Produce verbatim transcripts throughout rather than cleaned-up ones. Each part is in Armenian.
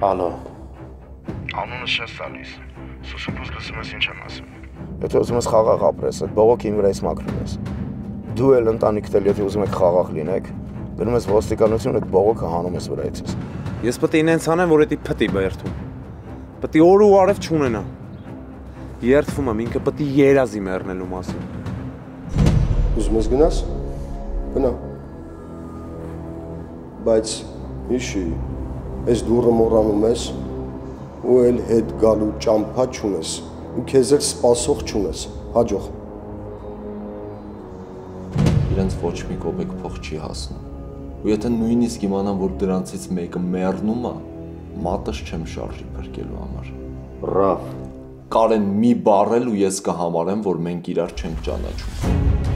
Ալո։ Անունս չես տալիս։ Սուսուփուս լսում ես ինչ եմ ասում։ Եթե ուզում ես խաղաղ ապրես, այդ բողոքին վրայից մաքրում ես։ Դու էլ ընտանիքդ էլ եթե ուզում եք խաղաղ լինեք, գնում ես ոստիկանություն այդ բողոքը հանում ես վրայիցս։ Ես պետք է ինձ անեմ, որ էդի փտի բերթում։ Պետք է օր ու արև չունենա։ Երթվում եմ, ինքը պետք է երազի մեռնելու մասին։ Ուզում ես գնաս։ Գնա։ Բայց հիշի, այս դուռը մոռանում ես ու էլ հետ գալու ճամփա չունես։ Ու քեզ էլ սպասող չունես։ Հաջող։ Իրենց ոչ մի կոպեկ փող չի հասնում։ Ու եթե նույնիսկ իմանամ, որ դրանցից մեկը մեռնում է, մատս չեմ շարժի փրկելու համար։ Ռաֆ, Կարեն մի բառել ու ես կհամարեմ, որ մենք իրար չենք ճանաչում։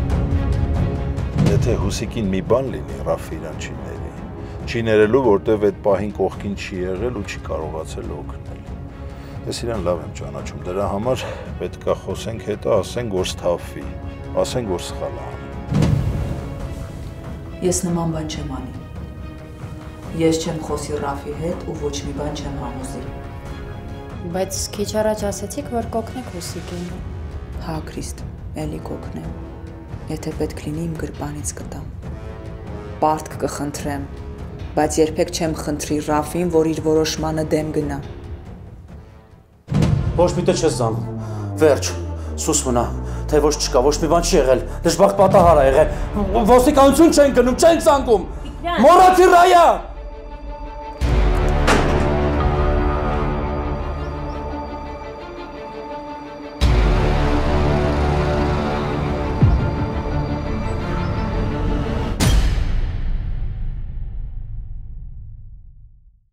Եթե Հուսիկին մի բան լինի, Ռաֆը իրան չի ների։ Չի ներելու, որտեվ այդ պահին կողքին չի եղել ու չի կարողացել օգնել։ Ես իրան լավ եմ ճանաչում, դրա համար պետք է խոսենք հետո, ասենք, որ սթափվի, ասենք, որ սխալ է անում։ Ես նման բան չեմ անի։ Ես չեմ խոսի Ռաֆի հետ ու ոչ մի բան չեմ համոզի։ Բայց քիչ առաջ ասացիք, որ կօգնեք Հուսիկին։ Հա, Քրիստ, էլի կօգնեմ։ Եթե պետք լինի իմ գրպանից կտամ։ Պարտք կխնդրեմ, բայց երբեք չեմ խնդրի Ռաֆին, որ իր որոշմանը դեմ գնա։ Ոչ մի տեղ չես զանգում։ Վերջ, սուս մնա, թե ոչ չկա, ոչ մի բան չի եղել, դժբախտ պատահար է եղել։ Ոստիկանություն չեն գնում, չեն զանգում։ Մոռացի Ռայա։